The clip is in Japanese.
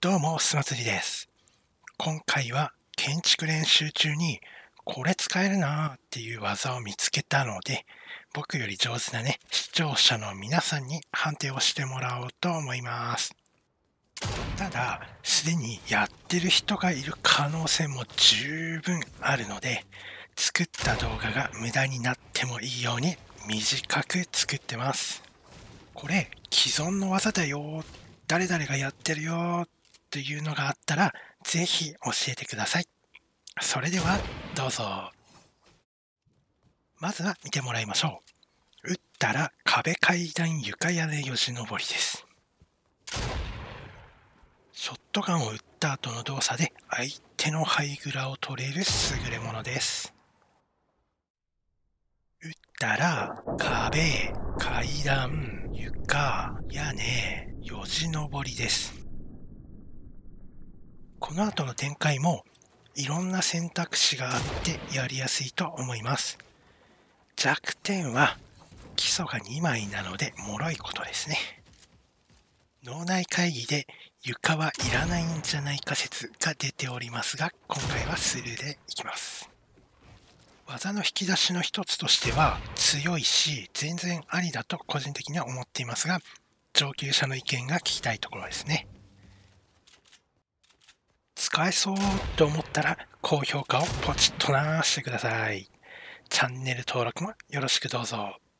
どうも、すまつりです。今回は建築練習中にこれ使えるなーっていう技を見つけたので、僕より上手な視聴者の皆さんに判定をしてもらおうと思います。ただ、すでにやってる人がいる可能性も十分あるので、作った動画が無駄になってもいいように短く作ってます。これ既存の技だよ、誰々がやってるよっていうのがあったらぜひ教えてください。それではどうぞ。まずは見てもらいましょう。打ったら壁階段床屋根よじ登りです。ショットガンを撃った後の動作で相手のハイグラを取れる優れものです。打ったら壁、階段、床、屋根、よじ登りです。この後の展開もいろんな選択肢があってやりやすいと思います。弱点は基礎が2枚なので脆いことですね。脳内会議で床はいらないんじゃないか説が出ておりますが、今回はスルーでいきます。技の引き出しの一つとしては強いし全然ありだと個人的には思っていますが、上級者の意見が聞きたいところですね。使えそうと思ったら高評価をポチッとなしてください。チャンネル登録もよろしくどうぞ。